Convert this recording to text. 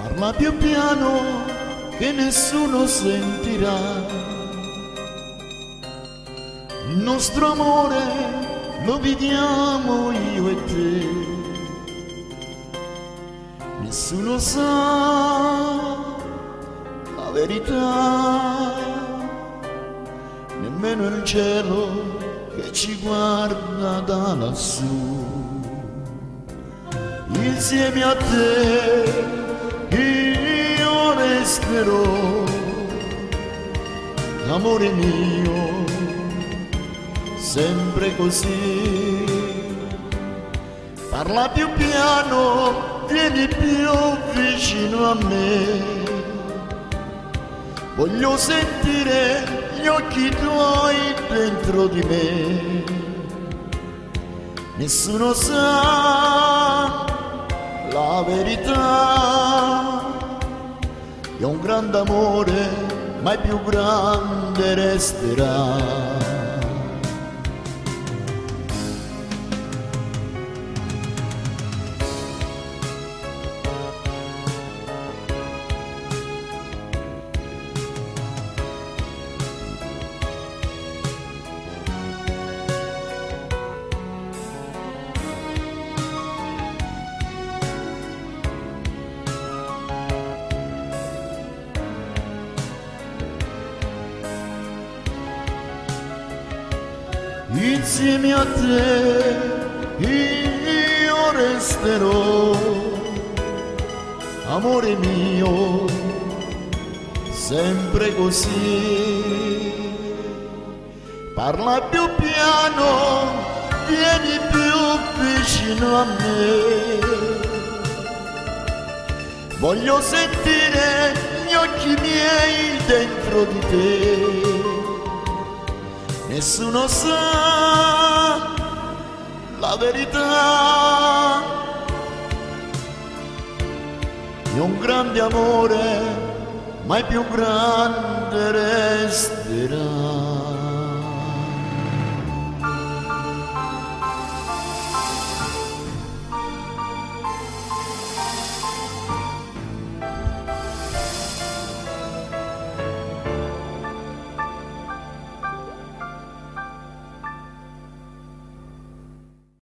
Parla più piano che nessuno sentirà. Il nostro amore lo viviamo io e te. Nessuno sa la verità, nemmeno il cielo che ci guarda da lassù. Insieme a te io resterò, amore mio, sempre così. Parla più piano, vieni più vicino a me. Voglio sentire gli occhi tuoi dentro di me. Nessuno sa la verità, è un grande amore, mai più grande resterà. Insieme a te io resterò, amore mio, sempre così. Parla più piano, vieni più vicino a me. Voglio sentire gli occhi miei dentro di te. Nessuno sa la verità, è un grande amore, mai più grande resterà.